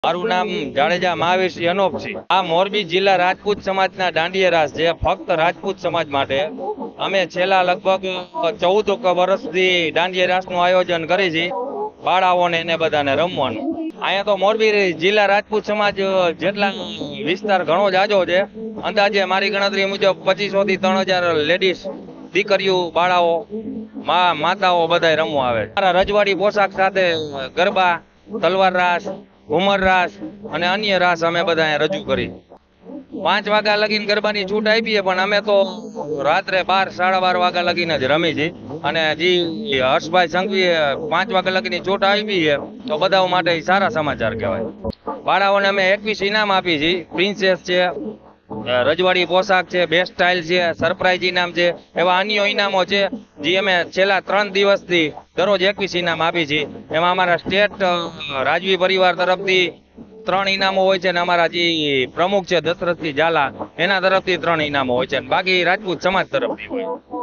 મારું નામ જાડેજા મહાવીરસિંહ અનોપસિંહ। આ મોરબી જિલ્લા રાજપૂત સમાજના દાંડિયા રાસ છે, ફક્ત રાજપૂત સમાજ માટે। અમે છેલ્લા લગભગ 14 વર્ષથી દાંડિયા રાસનું આયોજન કરી છે, બાળાઓને એને બધાને રમવાનું। અહીંયા તો મોરબી જિલ્લા રાજપૂત સમાજ જેટલા વિસ્તાર ઘણો જાજો છે। અંદાજે મારી ગણતરી મુજબ 2500 થી 3000 લેડીઝ, દીકરીઓ, બાળાઓ, માતાઓ બધા રમવા આવે। મારા રજવાડી પોશાક સાથે ગરબા, તલવાર રાસ, ઘુમર રાસ અને અન્ય રાસ અમે બધા રજૂ કરી। 5 વાગ્યા લગીને ગરબાની છૂટ આપીએ, પણ અમે તો રાત્રે 12, 12:30 વાગ્યા લગીને જ રમી છીએ। અને જે હર્ષભાઈ સંઘવીએ 5 વાગ્યા લગીની છૂટ આપી છે, તો બધા માટે સારા સમાચાર કહેવાય। બાળાઓને અમે 21 ઇનામ આપી છીએ। પ્રિન્સેસ છે, રજવાડી પોશાક છે, બેસ્ટ સ્ટાઇલ છે, સરપ્રાઈઝ ઇનામ છે, એવા અન્ય ઇનામો છે જે અમે છેલ્લા 3 દિવસથી દરરોજ 21 ઇનામ આપી છીએ। એમાં અમારા સ્ટેટ રાજવી પરિવાર તરફથી 3 ઇનામો હોય છે, અને અમારા જે પ્રમુખ છે દશરથસિંહ ઝાલા, એના તરફથી 3 ઇનામો હોય છે, બાકી રાજપૂત સમાજ તરફથી હોય।